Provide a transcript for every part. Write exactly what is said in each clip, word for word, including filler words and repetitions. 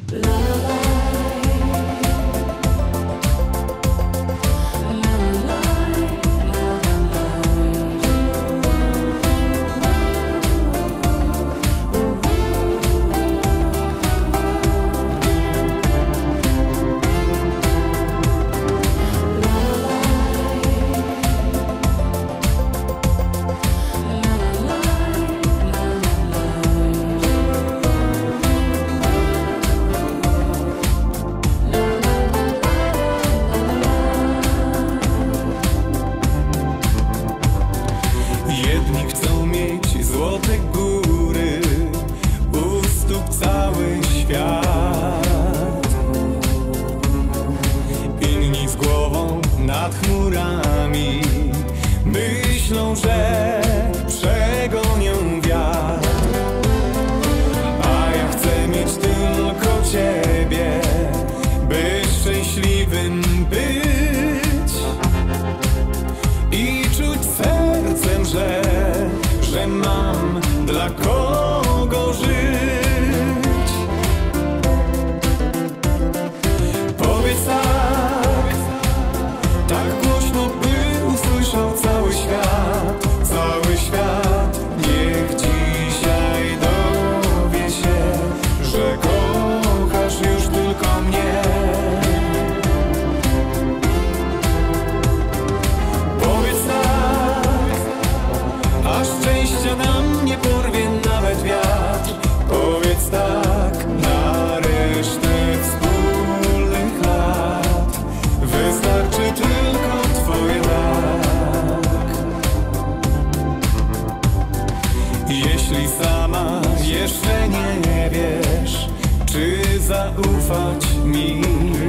Jedni chcą mieć złote góry, u stóp cały świat. Inni z głową nad chmurami myślą, że przegonią wiatr. A ja chcę mieć tylko Ciebie, by szczęśliwym być i czuć sercem, że, że mam dla kogo żyć. Powiedz tak, tak głośno, by usłyszał cały świat, cały świat. Niech dzisiaj dowie się, że kochasz już tylko mnie. Powiedz tak, a szczęścia nam nie porwie nawet wiatr. Powiedz tak, na resztę wspólnych lat wystarczy tylko Twoje tak. Jeśli sama jeszcze nie wiesz, czy zaufać mi,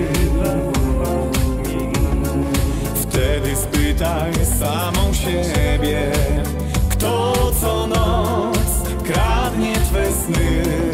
wtedy spytaj samą siebie, kto co noc kradnie Twe sny.